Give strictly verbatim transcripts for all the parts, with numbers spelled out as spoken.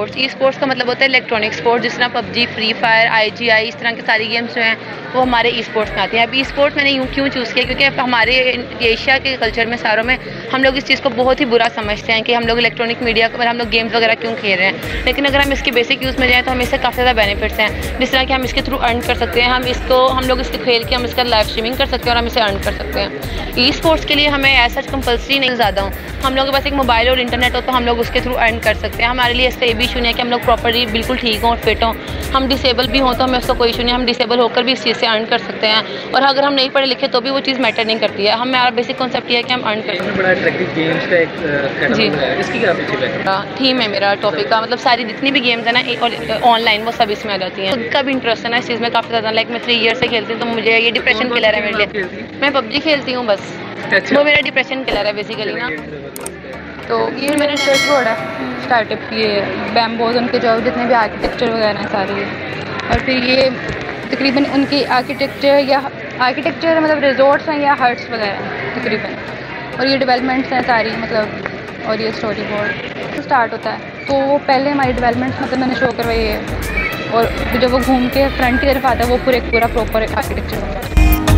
Sports. E sports का मतलब होता है इलेक्ट्रॉनिक स्पोर्ट्स, जिस तरह PUBG, Free Fire, I G I, इस तरह की सारी गेम्स जो हैं वो हमारे ई स्पोर्ट्स में आती हैं। अब ई स्पोर्ट्स मैंने यूँ क्यों चूज़ किया, क्योंकि हमारे एशिया के कल्चर में सारों में हम लोग इस चीज़ को बहुत ही बुरा समझते हैं कि हम लोग इलेक्ट्रॉनिक मीडिया पर हम लोग गेम्स वगैरह क्यों खेल रहे हैं। लेकिन अगर हम इसके बेसिक यूज़ में जाएँ तो हमें इससे काफ़ी ज़्यादा बेनिफिट्स हैं, जिस तरह कि हम इसके थ्रू अर्न कर सकते हैं, हम इसको हम लोग इसके खेल के हम इसका लाइव स्ट्रीमिंग कर सकते हैं और हम इसे अर्न कर सकते हैं। ई स्पोर्ट्स के लिए हमें ऐसा कंपल्सरी नहीं ज़्यादा हूँ, हम लोग के पास एक मोबाइल और इंटरनेट हो तो हम लोग उसके थ्रू अर्न कर सकते हैं। हमारे लिए इसका ये भी इशू नहीं है कि हम लोग प्रॉपर्ली बिल्कुल ठीक हों और फिट हों। हम डिसेबल भी हों तो हमें उसका कोई इशू नहीं, हम डिसेबल होकर भी इस चीज़ से अर्न कर सकते हैं। और अगर हम नहीं पढ़े लिखे तो भी वो चीज़ मैटर नहीं करती है। हमारा बेसिक कॉन्सेप्ट ये है कि हम अर्न कर सकते हैं। बड़ा अट्रैक्टिव गेम्स का एक कैटलॉग है, इसकी क्या पीछे बैकग्राउंड थीम है मेरा टॉपिक का, मतलब सारी जितनी भी गेम्स है ना ऑनलाइन वो सब इसमें आ जाती हैं। खुद का भी इंटरेस्ट है ना इस चीज़ में काफ़ी ज़्यादा, लाइक मैं थ्री ईयर से खेलती हूँ तो मुझे ये डिप्रेशन किलर है मेरे लिए। मैं पबजी खेलती हूँ बस, वो मेरा डिप्रेशन किलर है बेसिकली ना। तो ये मेरा रिसर्च बोर्ड है स्टार्टअप की, बैम्बोज उनके जो जितने भी आर्किटेक्चर वगैरह हैं सारे, और फिर ये तकरीबन उनकी आर्किटेक्चर या आर्किटेक्चर मतलब रिजॉर्ट्स हैं या हट्स वगैरह तकरीबन, और ये डेवलपमेंट्स हैं सारी मतलब, और ये स्टोरी बोर्ड तो स्टार्ट होता है। तो वो पहले हमारी डेवलपमेंट्स मतलब मैंने शो करवाई है, और जब वो घूम के फ्रंट की तरफ आता है वो पूरे पूरा प्रॉपर आर्किटेक्चर होता है।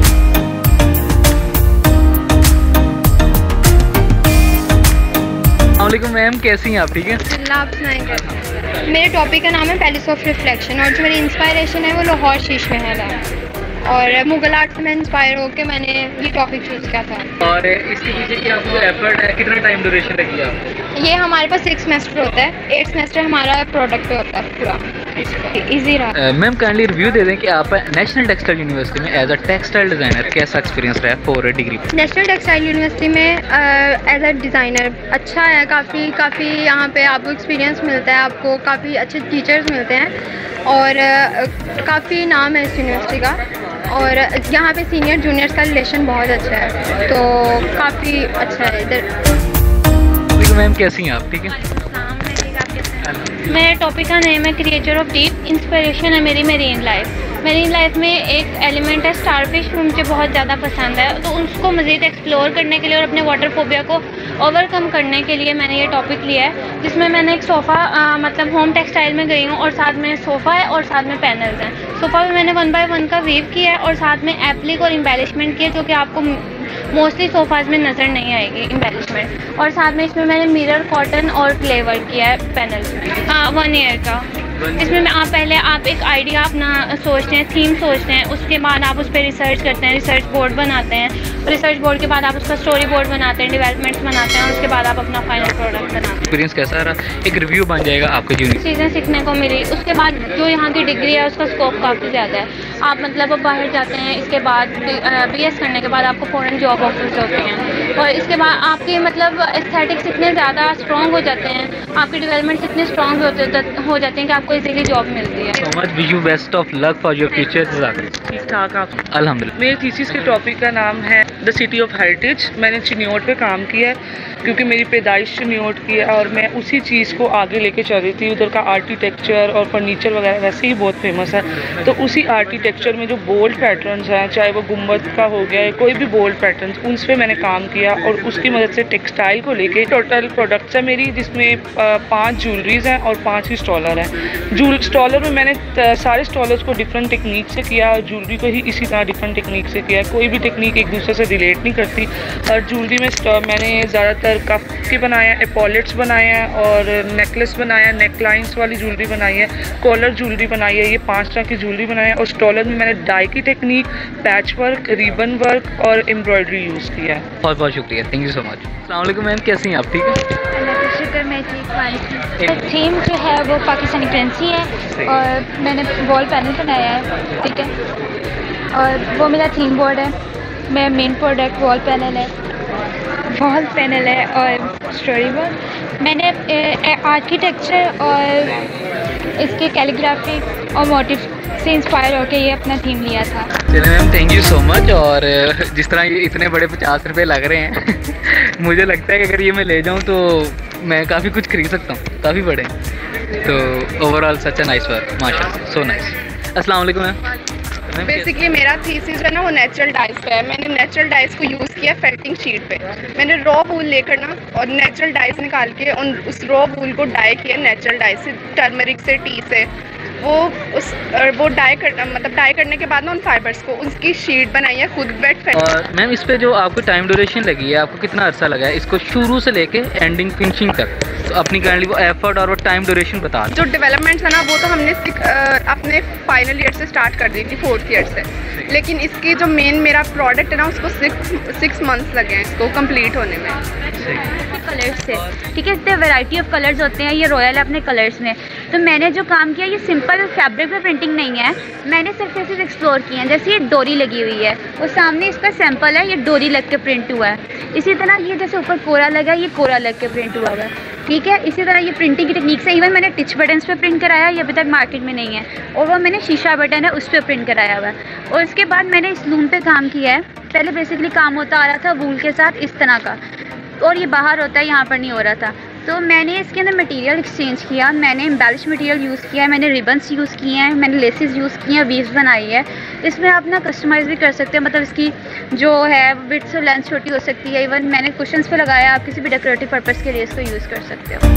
अस्सलाम मैम, कैसी हैं आप? ठीक है, आप सुनाएंगे। मेरे टॉपिक का नाम है पैलेस ऑफ रिफ्लेक्शन, और जो मेरी इंस्पायरेशन है वो लाहौर शीश महल है, और मुगल आर्ट से मैं इंस्पायर होकर मैंने ये टॉपिक चूज़ किया था। और इसके पीछे क्या आपको एफर्ट है, कितना टाइम ड्यूरेशन लगी आप? ये हमारे पास सिक्स सेमेस्टर होता है, एट सेमेस्टर हमारा प्रोडक्ट पे होता है पूरा, इजी रहा। मैम काइंडली रिव्यू दे दें कि आप नेशनल टेक्सटाइल यूनिवर्सिटी में एज अ टेक्सटाइल डिज़ाइनर कैसा एक्सपीरियंस रहा है for degree? National Textile University में एज अ डिज़ाइनर अच्छा है, काफ़ी काफ़ी यहाँ पे आपको एक्सपीरियंस मिलता है, आपको काफ़ी अच्छे टीचर्स मिलते हैं, और uh, काफ़ी नाम है इस यूनिवर्सिटी का, और यहाँ पे सीनियर जूनियर्स का रिलेशन बहुत अच्छा है, तो काफ़ी अच्छा है इधर। मैम कैसी हैं आप? ठीक है, मेरे टॉपिक का नेम है क्रिएटर ऑफ डीप। इंस्पिरेशन है मेरी मेरीन लाइफ। मेरीन लाइफ में एक एलिमेंट है स्टारफिश, वो मुझे बहुत ज़्यादा पसंद है, तो उसको मज़ीद एक्सप्लोर करने के लिए और अपने वाटर फोबिया को ओवरकम करने के लिए मैंने ये टॉपिक लिया है, जिसमें मैंने एक सोफ़ा मतलब होम टेक्सटाइल में गई हूँ, और साथ में सोफ़ा है और साथ में पैनल्स हैं। सोफ़ा में मैंने वन बाय वन का वीव किया है, और साथ में एप्लिक और एम्बेलिशमेंट किया, जो कि आपको मोस्टली सोफ़ाज़ में नज़र नहीं आएगी एम्बेलिशमेंट। और साथ में इसमें मैंने मिरर कॉटन और क्ले वर्क किया है पैनल्स में, हाँ वन ईयर का। इसमें मैं आप पहले आप एक आइडिया अपना सोचते हैं, थीम सोचते हैं, उसके बाद आप उस पर रिसर्च करते हैं, रिसर्च बोर्ड बनाते हैं, रिसर्च बोर्ड के बाद आप उसका स्टोरी बोर्ड बनाते हैं, डेवलपमेंट्स बनाते हैं, और उसके बाद आप अपना फाइनल प्रोडक्ट बनाते हैं। एक्सपीरियंस कैसा रहा? एक रिव्यू बन जाएगा आपको, जो चीज़ें सीखने को मिली। उसके बाद जो यहाँ की डिग्री है उसका स्कोप काफ़ी ज़्यादा है। आप मतलब अब बाहर जाते हैं, इसके बाद बी एस करने के बाद आपको फ़ौरन जॉब ऑफर्स होते हैं, और इसके बाद आपके मतलब एस्थेटिक्स इतने ज़्यादा स्ट्रॉन्ग हो जाते हैं, आपके डेवलपमेंट्स इतने स्ट्रॉन्ग हो जाते हैं कि आपको इजीली जॉब मिलती है। So much, wish you best of luck for your future. ठीक ठाक आप? अल्हम्दुलिल्लाह। मेरे थीसिस के टॉपिक का नाम है द सिटी ऑफ हेरिटेज। मैंने चिन्योट पे काम किया है, क्योंकि मेरी पैदाइश चिन्योट की है, और मैं उसी चीज़ को आगे लेके चल रही थी। उधर का आर्किटेक्चर और फर्नीचर वगैरह वैसे ही बहुत फेमस है, तो उसी आर्किटेक्चर में जो बोल्ड पैटर्न्स हैं, चाहे वो गुम्बद का हो गया है, कोई भी बोल्ड पैटर्न्स, उन पर मैंने काम किया, और उसकी मदद से टेक्सटाइल को लेके टोटल प्रोडक्ट्स है मेरी, जिसमें पाँच ज्वेलरीज हैं और पाँच ही स्टॉलर हैं। जूल स्टॉलर में मैंने सारे स्टॉलर्स को डिफरेंट टेक्निक से किया, और ज्वेलरी को ही इसी तरह डिफरेंट टेक्निक से किया। कोई भी टेक्निक एक दूसरे से रिलेट नहीं करती। और ज्वेलरी में मैंने ज़्यादातर कफ के बनाए हैं, एपॉलेट्स बनाए हैं, और नेकलेस बनाया है, नेक लाइन्स वाली ज्वेलरी बनाई है, कॉलर ज्वेलरी बनाई है, ये पांच तरह की ज्वेलरी बनाई है। और स्टॉलर में मैंने डाई की technique, patch work, ribbon work और एम्ब्रॉयडरी यूज़ किया है। बहुत बहुत शुक्रिया, थैंक यू सो मच। अस्सलाम वालेकुम मैम, कैसी हैं आप? ठीक है, शुक्र, मैं ठीक। थीम जो है वो पाकिस्तानी करेंसी है, और मैंने वॉल पैनल बनाया है, ठीक है, और वो मेरा थीम बोर्ड है। मेरा मेन प्रोडक्ट वॉल पैनल है, वॉल पैनल है और स्टोरी बोर्ड। मैंने आर्किटेक्चर और इसके कैलीग्राफी और मोटिव से इंस्पायर होकर ये अपना थीम लिया था। चलिए ma'am, thank you so much. और जिस तरह ये इतने बड़े पचास रुपये लग रहे हैं मुझे लगता है कि अगर ये मैं ले जाऊँ तो मैं काफ़ी कुछ खरीद सकता हूँ, काफ़ी बड़े। तो overall such a nice work, माशाल्लाह, सो नाइस। अस्सलाम वालेकुम मैम। बेसिकली मेरा थीसिस जो है ना वो नेचुरल डाइस पे है। मैंने नेचुरल डाइस को यूज़ किया फेल्टिंग शीट पे। मैंने रॉ वूल लेकर ना और नेचुरल डाइस निकाल के उन उस रॉ वूल को डाई किया नेचुरल डाइस से, टर्मरिक से, टी से। वो उस वो डाई कर मतलब डाई करने के बाद ना उन फाइबर्स को उसकी शीट बनाई है खुद वेट फेल्ट। और मैम इस पे जो आपको टाइम ड्यूरेशन लगी है, आपको कितना अर्सा लगा है इसको शुरू से लेके एंडिंग फिनिशिंग तक, तो अपनी काइंडली वो एफर्ट और वो टाइम ड्यूरेशन बता दें। जो डेवलपमेंट्स है ना वो तो हमने अपने फाइनल ईयर से स्टार्ट कर दी थी, फोर्थ ईयर से, लेकिन इसकी जो मेन मेरा प्रोडक्ट है ना उसको सिक्स सिक्स मंथ्स लगे हैं इसको कंप्लीट होने में। कलर्स से ठीक है, इतने वैरायटी ऑफ कलर्स होते हैं, ये रॉयल है अपने कलर्स में। तो मैंने जो काम किया ये सिंपल फैब्रिक पे प्रिंटिंग नहीं है, मैंने सिर्फ ऐसे एक्सप्लोर किए हैं। जैसे ये डोरी लगी हुई है और सामने इसका सैंपल है, ये डोरी लग के प्रिंट हुआ है। इसी तरह ये जैसे ऊपर कोरा लगा है, ये कोरा लग के प्रिंट हुआ है, ठीक है। इसी तरह ये प्रिंटिंग की टेक्निक से इवन मैंने टिच बटन्स पे प्रिंट कराया, ये अभी तक मार्केट में नहीं है, और वो मैंने शीशा बटन है उस पर प्रिंट कराया हुआ है। और इसके बाद मैंने इस लूम पे काम किया है। पहले बेसिकली काम होता आ रहा था वूल के साथ इस तरह का, और ये बाहर होता है, यहाँ पर नहीं हो रहा था। तो मैंने इसके अंदर मटेरियल एक्सचेंज किया, मैंने एम्बेलिश मटेरियल यूज़ किया है, मैंने रिबन्स यूज़ किए हैं, मैंने लेसेस यूज़ किए हैं, वीव्स बनाई है। इसमें आप ना कस्टमाइज़ भी कर सकते हैं, मतलब इसकी जो है विड्थ और लेंथ छोटी हो सकती है। इवन मैंने कुशन्स पे लगाया, आप किसी भी डेकोरेटिव पर्पज़ के लिए इसको यूज़ कर सकते हो।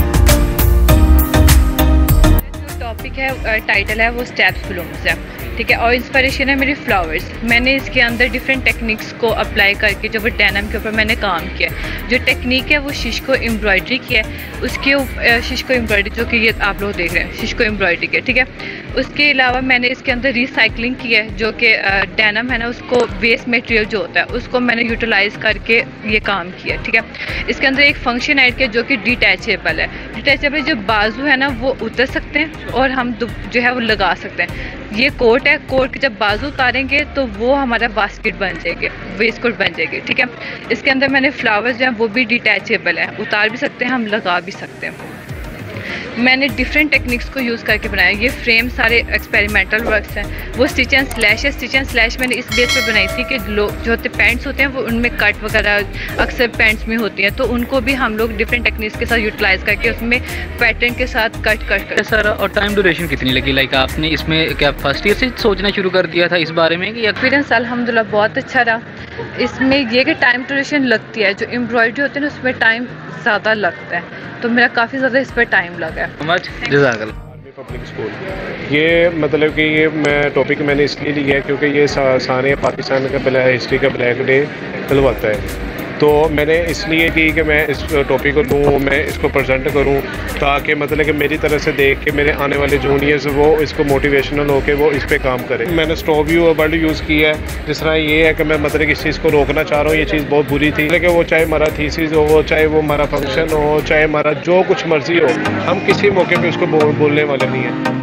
जो टॉपिक है, टाइटल है वो स्टेप्स ब्लूम्स है, ठीक है, और इंस्पिरेशन है मेरी फ्लावर्स। मैंने इसके अंदर डिफरेंट टेक्निक्स को अप्लाई करके जो वो डेनिम के ऊपर मैंने काम किया। जो टेक्निक है वो शिश्को एम्ब्रॉयडरी की है, उसके शिश्को एम्ब्रॉयडरी जो कि ये आप लोग देख रहे हैं शिश्को एम्ब्रॉयडरी के, ठीक है। उसके अलावा मैंने इसके अंदर रिसाइकलिंग की है, जो कि डेनिम है ना उसको वेस्ट मटेरियल जो होता है उसको मैंने यूटिलाइज़ करके ये काम किया, ठीक है। इसके अंदर एक फंक्शन ऐड किया जो कि डिटैचेबल है। डिटैचेबल जो बाजू है ना वो उतर सकते हैं और हम जो है वो लगा सकते हैं। ये कोट है, कोट के जब बाजू उतारेंगे तो वो हमारा बास्केट बन जाएगी, वेस्ट कोट बन जाएगी, ठीक है। इसके अंदर मैंने फ्लावर्स जो हैं वो भी डिटैचेबल है, उतार भी सकते हैं, हम लगा भी सकते हैं। मैंने डिफरेंट टेक्निक्स को यूज़ करके बनाया। ये फ्रेम सारे एक्सपेरिमेंटल वर्क्स हैं। वो स्टिच एंड स्लैश है, स्टिच एंड स्लैश मैंने इस बेस पे बनाई थी कि लोग जो होते पैंट्स होते हैं वो उनमें कट वगैरह अक्सर पैंट्स में होती हैं, तो उनको भी हम लोग डिफरेंट टेक्निक्स के साथ यूटिलाइज़ करके उसमें पैटर्न के साथ कट कट कर। सर और टाइम ड्यूरेशन कितनी लगी? लाइक आपने इसमें क्या फर्स्ट ईयर से सोचना शुरू कर दिया था इस बारे में कि? एक्सपीरियंस अल्हम्दुलिल्लाह बहुत अच्छा रहा। इसमें ये कि टाइम ड्यूरेशन लगती है, जो एम्ब्रॉयडरी होती है ना उसमें टाइम ज़्यादा लगता है, तो मेरा काफ़ी ज़्यादा इस पर टाइम लगा है। पब्लिक स्कूल, ये मतलब कि ये मैं टॉपिक मैंने इसलिए लिया है क्योंकि ये सा, सारे पाकिस्तान का ब्लैक हिस्ट्री का ब्लैक डे कहलवाता है, तो मैंने इसलिए की कि मैं इस टॉपिक को लूँ, मैं इसको प्रेजेंट करूँ, ताकि मतलब कि मेरी तरह से देख के मेरे आने वाले जूनियर्स वो इसको मोटिवेशनल हो के वो इस पे काम करें। मैंने स्टॉप यू वर्ड यूज़ किया है, जिस तरह ये है कि मैं मतलब इस चीज़ को रोकना चाह रहा हूँ। ये चीज़ बहुत बुरी थी, लेकिन वो चाहे हमारा थीसिस हो, चाहे वो हमारा फंक्शन हो, चाहे हमारा जो कुछ मर्जी हो, हम किसी मौके पर उसको बोल, बोलने वाले नहीं हैं।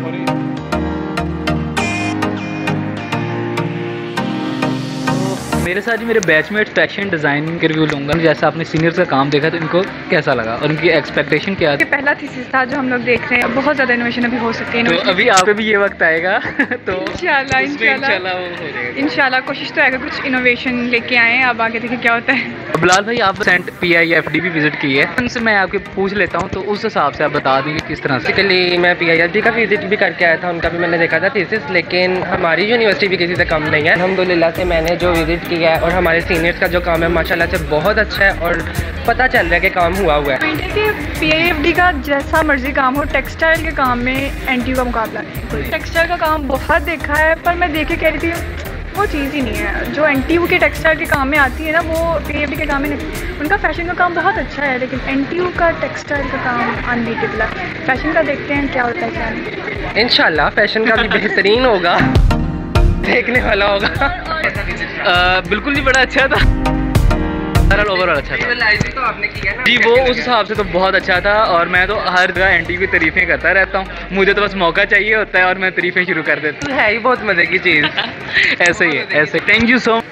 मेरे साथ ही मेरे बैचमेट फैशन डिज़ाइनिंग के रिव्यू लूँगा। जैसा आपने सीनियर्स का काम देखा तो इनको कैसा लगा और उनकी एक्सपेक्टेशन क्या थी? पहला थीसिस था जो हम लोग देख रहे हैं, बहुत ज़्यादा इनोवेशन अभी हो सकती है। तो अभी आप पे भी ये वक्त आएगा तो इंशाल्लाह इंशाल्लाह इंशाल्लाह कोशिश तो आएगा कुछ इनोवेशन लेके आए। अब आगे देखिए क्या होता है। बिलाल भाई, आप सेंट पी आई एफ डी भी विजिट की है, उनसे मैं आपके पूछ लेता हूँ तो उस हिसाब से आप बता देंगे किस तरह से। बेसिकली मैं पी आई एफ डी का विजिट भी करके आया था, उनका भी मैंने देखा था थीसिस, लेकिन हमारी यूनिवर्सिटी भी किसी से कम नहीं है। अल्हम्दुलिल्लाह से मैंने जो विजिट किया है और हमारे सीनियर्स का जो काम है माशाल्लाह से बहुत अच्छा है और पता चल रहा है कि काम हुआ हुआ है। पी आई एफ डी का जैसा मर्जी काम हो, टेक्सटाइल के काम में एन टी यू का मुकाबला नहीं। टेक्सटाइल का काम बहुत देखा है, पर मैं देख के कह रही थी वो चीज़ ही नहीं है जो एन टी यू के टेक्सटाइल के काम में आती है ना, वो पी आई एफ डी के काम में नहीं। उनका फैशन का काम बहुत अच्छा है, लेकिन एन टी यू का टेक्सटाइल का काम अनबीटेबल है। फैशन का देखते हैं क्या होता है क्या नहीं। इंशाल्लाह फैशन का भी बेहतरीन होगा, देखने वाला होगा। आ, बिल्कुल जी, बड़ा अच्छा था, ओवरऑल अच्छा था। तो आपने किया ना जी, वो उस हिसाब से तो बहुत अच्छा था और मैं तो हर जगह एंटी की तारीफ़ें करता रहता हूँ। मुझे तो बस मौका चाहिए होता है और मैं तारीफ़ें शुरू कर देता हूँ। है ही बहुत मज़े की चीज़। ऐसे ही है, ऐसे। Thank you so much.